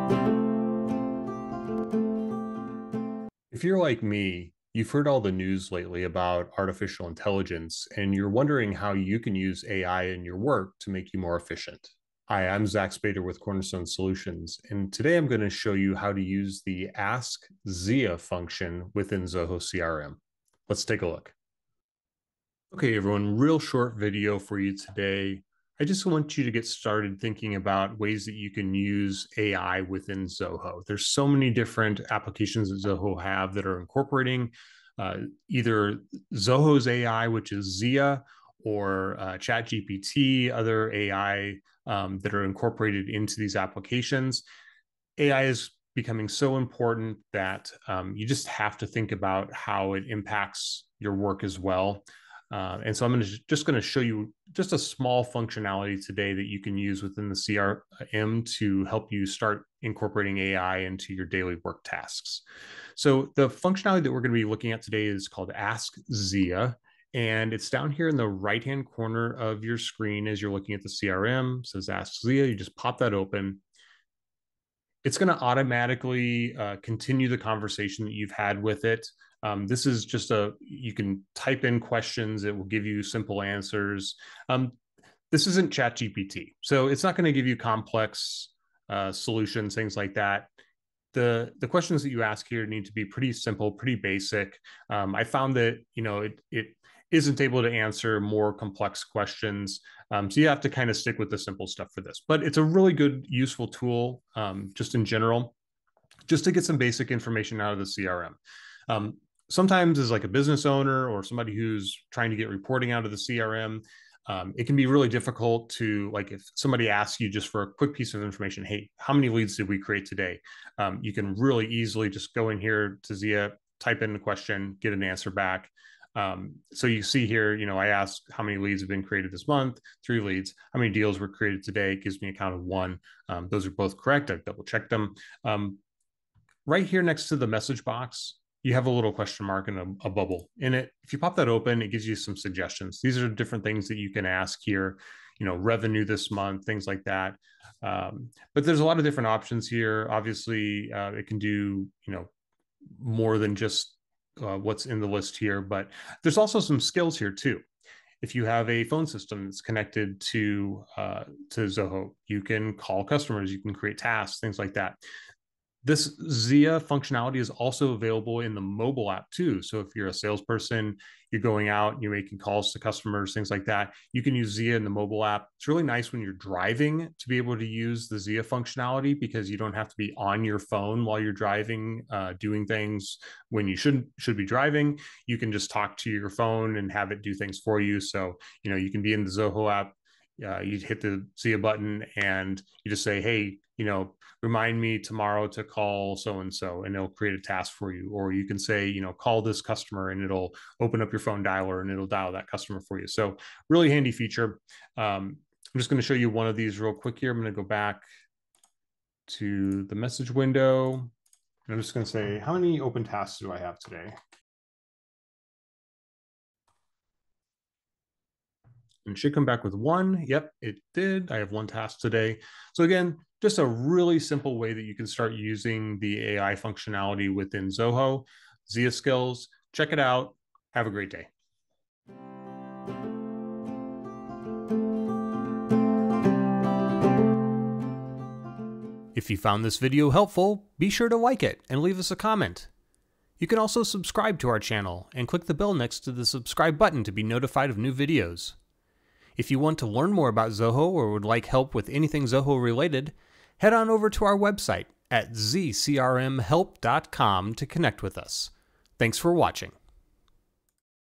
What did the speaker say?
If you're like me, you've heard all the news lately about artificial intelligence, and you're wondering how you can use AI in your work to make you more efficient. Hi, I'm Zach Spader with Cornerstone Solutions, and today I'm going to show you how to use the Ask Zia function within Zoho CRM. Let's take a look. Okay, everyone, real short video for you today. I just want you to get started thinking about ways that you can use AI within Zoho. There's so many different applications that Zoho have that are incorporating either Zoho's AI, which is Zia, or ChatGPT, other AI that are incorporated into these applications. AI is becoming so important that you just have to think about how it impacts your work as well. And so I'm just going to show you just a small functionality today that you can use within the CRM to help you start incorporating AI into your daily work tasks. So the functionality that we're going to be looking at today is called Ask Zia, and it's down here in the right-hand corner of your screen as you're looking at the CRM. It says Ask Zia. You just pop that open. It's going to automatically continue the conversation that you've had with it. This is just you can type in questions. It will give you simple answers. This isn't ChatGPT, so it's not going to give you complex solutions, things like that. The questions that you ask here need to be pretty simple, pretty basic. I found that, it isn't able to answer more complex questions. So you have to kind of stick with the simple stuff for this. But it's a really good, useful tool just in general, just to get some basic information out of the CRM. Sometimes as like a business owner or somebody who's trying to get reporting out of the CRM, it can be really difficult to, like, if somebody asks you just for a quick piece of information, hey, how many leads did we create today? You can really easily just go in here to Zia, type in the question, get an answer back. So you see here, I asked how many leads have been created this month, 3 leads. How many deals were created today? It gives me a count of 1. Those are both correct. I've double checked them. Right here next to the message box, you have a little question mark and a bubble in it. If you pop that open, it gives you some suggestions. These are different things that you can ask here, revenue this month, things like that. But there's a lot of different options here. Obviously, it can do, more than just what's in the list here, but there's also some skills here too. If you have a phone system that's connected to Zoho, you can call customers, you can create tasks, things like that. This Zia functionality is also available in the mobile app too. So if you're a salesperson, you're going out, you're making calls to customers, things like that, you can use Zia in the mobile app. It's really nice when you're driving to be able to use the Zia functionality, because you don't have to be on your phone while you're driving, doing things when you should be driving. You can just talk to your phone and have it do things for you. So, you can be in the Zoho app. You hit the Zia button and you just say, hey, remind me tomorrow to call so-and-so, and it'll create a task for you. Or you can say, call this customer, and it'll open up your phone dialer and it'll dial that customer for you. So really handy feature. I'm just going to show you one of these real quick here. I'm going to go back to the message window. And I'm just going to say, how many open tasks do I have today? And it should come back with 1. Yep, it did. I have 1 task today. So again, just a really simple way that you can start using the AI functionality within Zoho. Zia skills, check it out. Have a great day. If you found this video helpful, be sure to like it and leave us a comment. You can also subscribe to our channel and click the bell next to the subscribe button to be notified of new videos. If you want to learn more about Zoho or would like help with anything Zoho related, head on over to our website at zcrmhelp.com to connect with us. Thanks for watching.